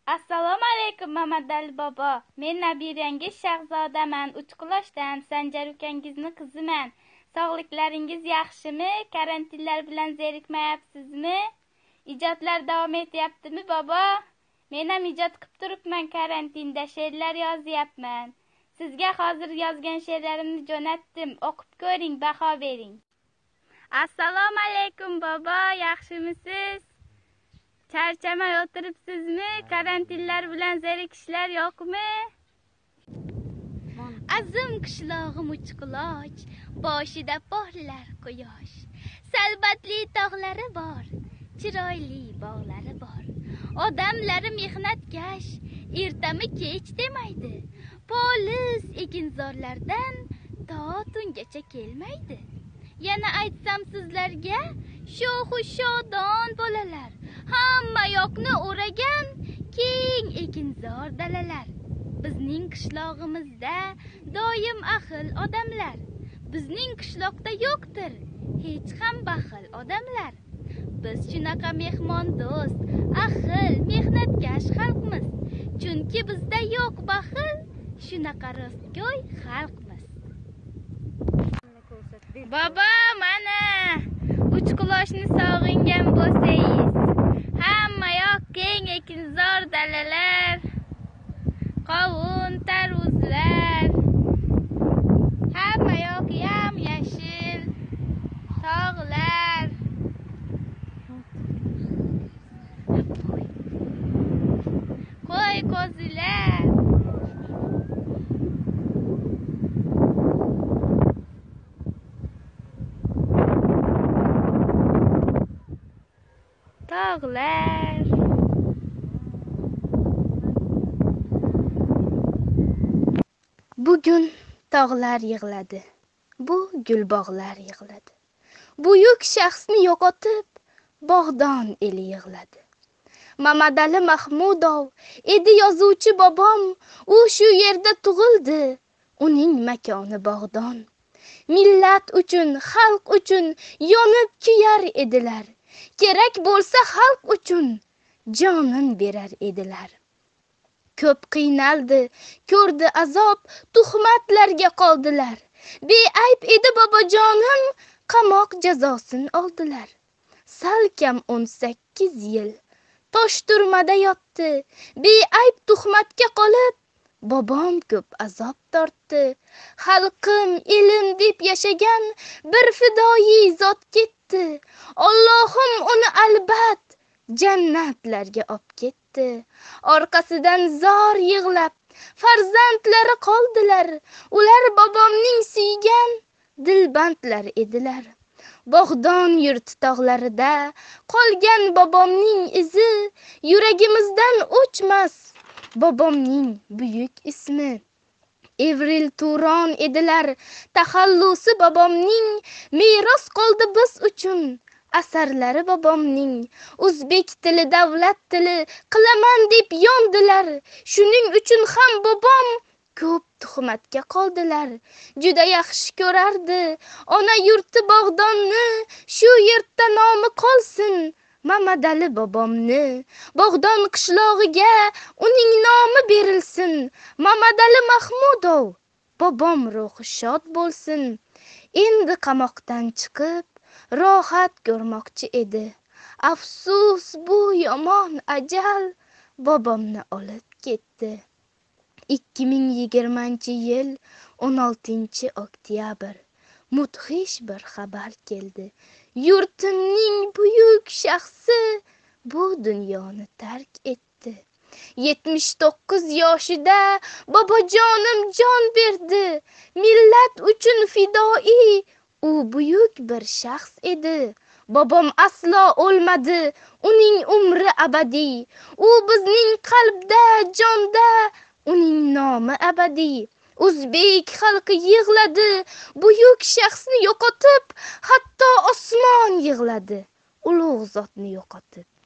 Assalomu alaykum Mamadali bobo. Men nabirangiz Shahzodaman. 3 quloshdan Sanjar ukangizni qiziman. Sog'liklaringiz yaxshimi? Karantinlar bilan zerikmayapsizmi? Ijodlar davom etyaptimi bobo? Men ham ijod qilib turibman karantinda, she'rlar yozyapman. Sizga hozir yozgan she'rlarimni jo'natdim. O'qib ko'ring, baho bering. Assalomu alaykum bobo, yaxshimisiz? Charchamay o'tiribsizmi? Karantinlar bilan zerikishlar yo'qmi? Azim qishlog'im 3 quloch, boshida porlar quyosh. Salbatli tog'lari bor, chiroyli bog'lari bor. Odamlari mehnatkash, ertami kech demaydi. Polis ekinzorlardan to tungacha kelmaydi. Yana aytsam sizlarga, sho'xu shodon bolalar, hamma yoqni o'ragan keng ekinzor dalalar. Bizning qishlog'imizda doim ahil odamlar. Bizning qishloqda yo'qdir hech ham baxil odamlar. Biz shunaqa mehmondo'st, ahil, mehnatkash xalqmiz. Chunki bizda yo'q baxil, shunaqa rostgo'y xalqmiz. Bobo, mana 3 qulochni sog'ingan bo'lsangiz, hamma yoq keng ekinzor dalalar, qovun, tarvuzlar, hamma yoq yam-yashil tog'lar. Qo'y, qo'zilar. Tog'lar. Bugun tog'lar yig'ladi. Bu gulbog'lar yig'ladi. Buyuk shaxsni yo'qotib, bog'don eli yig'ladi. Mamadali Mahmudov edi yozuvchi bobom, u shu yerda tug'ildi, uning makoni bog'don. Millat uchun, xalq uchun yonib kuyar edilar. Kerak bo'lsa xalq uchun jonin berar edilar. Ko'p qiynaldi, ko'rdi azob, tuhmatlarga qoldilar. Beayb edi bobojonim, qamoq jazosin oldilar. Salkam 18 yil tosh turmada yotdi, beayb tuhmatga qolib, bobom ko'p azob tortdi. Xalqim, elim deb yashagan bir fidoyi zot ketdi. Allohim uni albat jannatlarga olib ketdi. Orqasidan zor yig'lab farzandlari qoldilar. Ular bobomning suygan dilbandlari edilar. Bog'don yurt tog'larida qolgan bobomning izi, yuragimizdan o'chmas bobomning buyuk ismi. Evril Turon edilar taxallusi bobomning, meros qoldi biz uchun asarlari bobomning. O'zbek tili davlat tili qilaman deb yondilar. Shuning uchun ham bobom ko'p tuhmatga qoldilar. Juda yaxshi ko'rardi ona yurti bog'donni, shu yerda nomi qolsin Mamadali bobomni. Bog'don qishlog'iga uning nomi berilsin. Mamadali Mahmudov, bobom ruhi shod bo'lsin. Endi qamoqdan chiqib rohat ko'rmoqchi edi. Afsus, bu yomon ajal bobomni olib ketdi. 2020-yil 16-oktyabr mudhish bir xabar keldi. Yurtimning buyuk shaxsi bu dunyoni tark etdi. 79 yoshida bobojonim jon berdi. Millat uchun fidoi, u buyuk bir shaxs edi. Bobom aslo o'lmadi, uning umri abadiy. U bizning qalbda, jonda, uning nomi abadiy. O'zbek xalqi yig'ladi, buyuk shaxsni yo'qotib, hatto osmon yig'ladi, ulug' zotni yo'qotib.